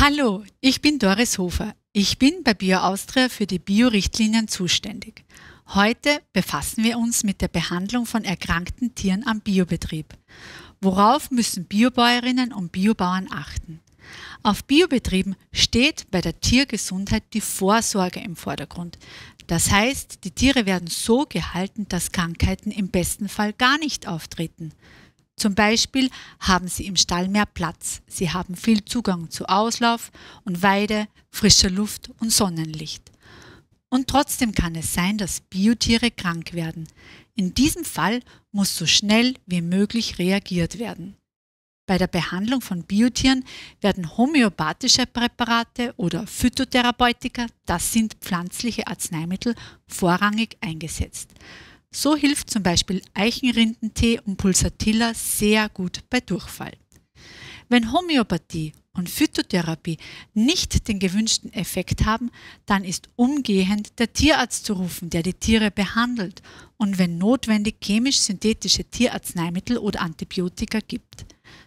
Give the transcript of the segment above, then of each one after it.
Hallo, ich bin Doris Hofer. Ich bin bei BioAustria für die Bio-Richtlinien zuständig. Heute befassen wir uns mit der Behandlung von erkrankten Tieren am Biobetrieb. Worauf müssen Biobäuerinnen und Biobauern achten? Auf Biobetrieben steht bei der Tiergesundheit die Vorsorge im Vordergrund. Das heißt, die Tiere werden so gehalten, dass Krankheiten im besten Fall gar nicht auftreten. Zum Beispiel haben sie im Stall mehr Platz, sie haben viel Zugang zu Auslauf und Weide, frischer Luft und Sonnenlicht. Und trotzdem kann es sein, dass Biotiere krank werden. In diesem Fall muss so schnell wie möglich reagiert werden. Bei der Behandlung von Biotieren werden homöopathische Präparate oder Phytotherapeutika, das sind pflanzliche Arzneimittel, vorrangig eingesetzt. So hilft zum Beispiel Eichenrindentee und Pulsatilla sehr gut bei Durchfall. Wenn Homöopathie und Phytotherapie nicht den gewünschten Effekt haben, dann ist umgehend der Tierarzt zu rufen, der die Tiere behandelt und wenn notwendig chemisch-synthetische Tierarzneimittel oder Antibiotika gibt.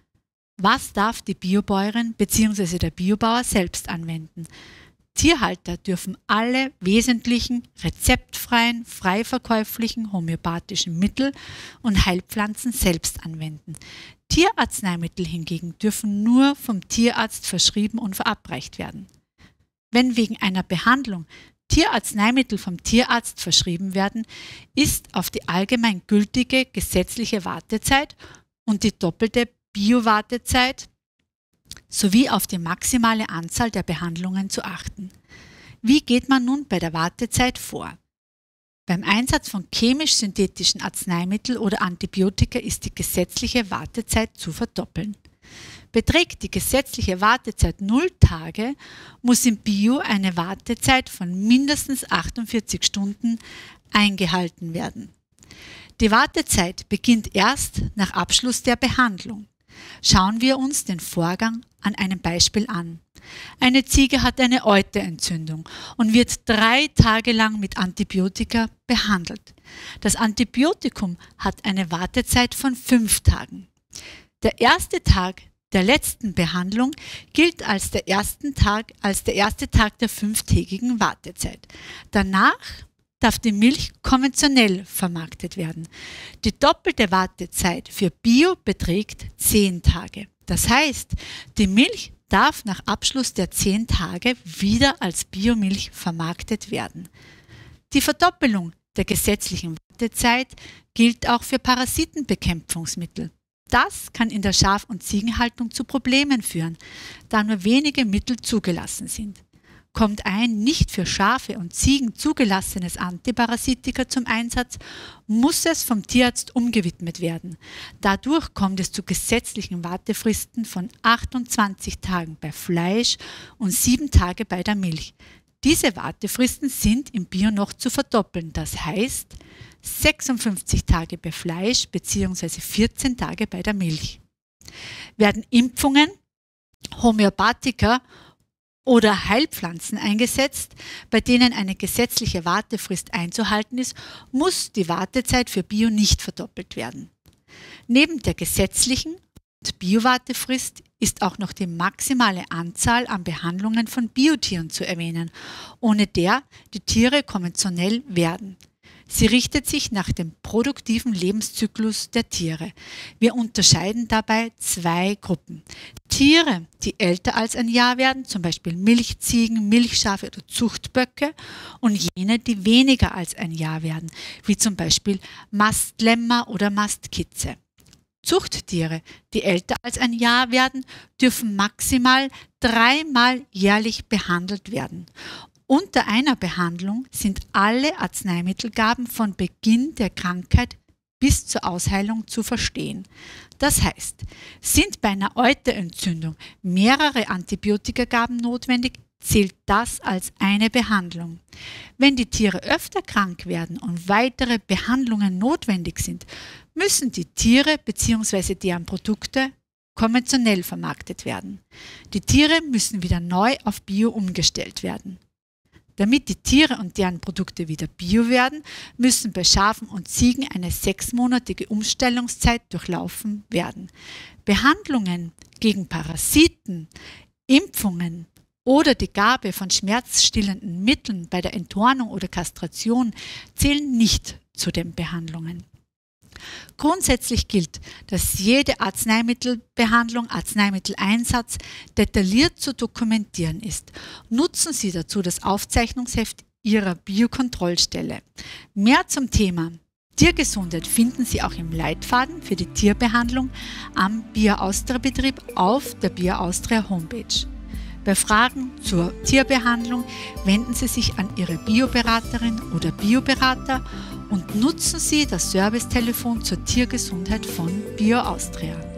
Was darf die Biobäuerin bzw. der Biobauer selbst anwenden? Tierhalter dürfen alle wesentlichen, rezeptfreien, frei verkäuflichen homöopathischen Mittel und Heilpflanzen selbst anwenden. Tierarzneimittel hingegen dürfen nur vom Tierarzt verschrieben und verabreicht werden. Wenn wegen einer Behandlung Tierarzneimittel vom Tierarzt verschrieben werden, ist auf die allgemein gültige gesetzliche Wartezeit und die doppelte Bio-Wartezeit sowie auf die maximale Anzahl der Behandlungen zu achten. Wie geht man nun bei der Wartezeit vor? Beim Einsatz von chemisch-synthetischen Arzneimitteln oder Antibiotika ist die gesetzliche Wartezeit zu verdoppeln. Beträgt die gesetzliche Wartezeit 0 Tage, muss im Bio eine Wartezeit von mindestens 48 Stunden eingehalten werden. Die Wartezeit beginnt erst nach Abschluss der Behandlung. Schauen wir uns den Vorgang an einem Beispiel an. Eine Ziege hat eine Euterentzündung und wird 3 Tage lang mit Antibiotika behandelt. Das Antibiotikum hat eine Wartezeit von 5 Tagen. Der erste Tag der letzten Behandlung gilt als der erste Tag der 5-tägigen Wartezeit. Danach darf die Milch konventionell vermarktet werden. Die doppelte Wartezeit für Bio beträgt 10 Tage. Das heißt, die Milch darf nach Abschluss der 10 Tage wieder als Biomilch vermarktet werden. Die Verdoppelung der gesetzlichen Wartezeit gilt auch für Parasitenbekämpfungsmittel. Das kann in der Schaf- und Ziegenhaltung zu Problemen führen, da nur wenige Mittel zugelassen sind. Kommt ein nicht für Schafe und Ziegen zugelassenes Antiparasitika zum Einsatz, muss es vom Tierarzt umgewidmet werden. Dadurch kommt es zu gesetzlichen Wartefristen von 28 Tagen bei Fleisch und 7 Tage bei der Milch. Diese Wartefristen sind im Bio noch zu verdoppeln, das heißt 56 Tage bei Fleisch bzw. 14 Tage bei der Milch. Werden Impfungen, Homöopathika oder Heilpflanzen eingesetzt, bei denen eine gesetzliche Wartefrist einzuhalten ist, muss die Wartezeit für Bio nicht verdoppelt werden. Neben der gesetzlichen und Bio-Wartefrist ist auch noch die maximale Anzahl an Behandlungen von Biotieren zu erwähnen, ohne der die Tiere konventionell werden. Sie richtet sich nach dem produktiven Lebenszyklus der Tiere. Wir unterscheiden dabei 2 Gruppen. Tiere, die älter als ein Jahr werden, zum Beispiel Milchziegen, Milchschafe oder Zuchtböcke, und jene, die weniger als ein Jahr werden, wie zum Beispiel Mastlämmer oder Mastkitze. Zuchttiere, die älter als ein Jahr werden, dürfen maximal 3-mal jährlich behandelt werden. Unter einer Behandlung sind alle Arzneimittelgaben von Beginn der Krankheit bis zur Ausheilung zu verstehen. Das heißt, sind bei einer Euterentzündung mehrere Antibiotikagaben notwendig, zählt das als eine Behandlung. Wenn die Tiere öfter krank werden und weitere Behandlungen notwendig sind, müssen die Tiere bzw. deren Produkte konventionell vermarktet werden. Die Tiere müssen wieder neu auf Bio umgestellt werden. Damit die Tiere und deren Produkte wieder bio werden, müssen bei Schafen und Ziegen eine 6-monatige Umstellungszeit durchlaufen werden. Behandlungen gegen Parasiten, Impfungen oder die Gabe von schmerzstillenden Mitteln bei der Enttornung oder Kastration zählen nicht zu den Behandlungen. Grundsätzlich gilt, dass jede Arzneimittelbehandlung, Arzneimitteleinsatz detailliert zu dokumentieren ist. Nutzen Sie dazu das Aufzeichnungsheft Ihrer Biokontrollstelle. Mehr zum Thema Tiergesundheit finden Sie auch im Leitfaden für die Tierbehandlung am BioAustria-Betrieb auf der BioAustria Homepage. Bei Fragen zur Tierbehandlung wenden Sie sich an Ihre Bioberaterin oder Bioberater und nutzen Sie das Servicetelefon zur Tiergesundheit von BioAustria.